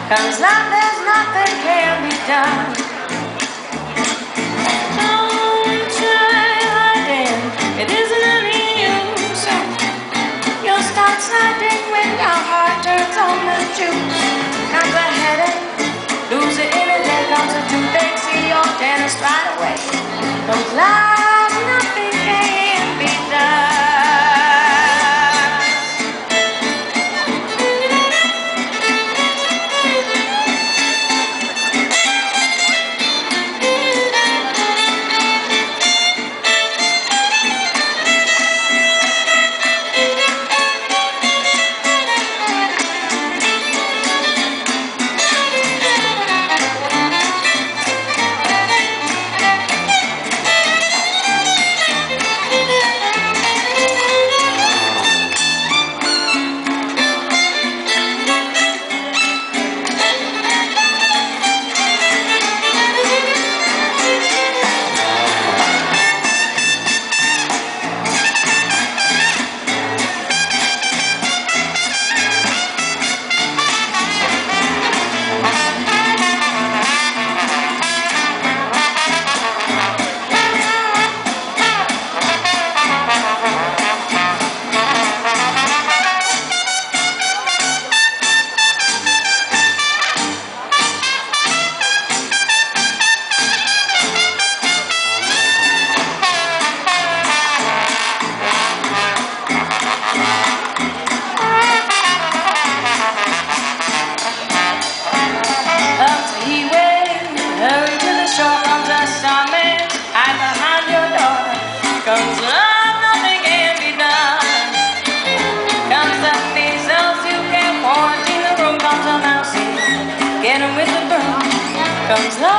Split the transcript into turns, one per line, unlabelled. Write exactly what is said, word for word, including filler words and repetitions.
Comes love, there's nothing can be done. Don't try hiding, it isn't any use. You'll start sliding when your heart turns on the juice. Comes a headache, lose it in a day. Comes a toothache, see your dentist right away. Comes love, nothing can be done. Comes love, nothing can be done. Comes the measles, you can't quarantine the room. Comes a mousey, get him with the broom. Comes love.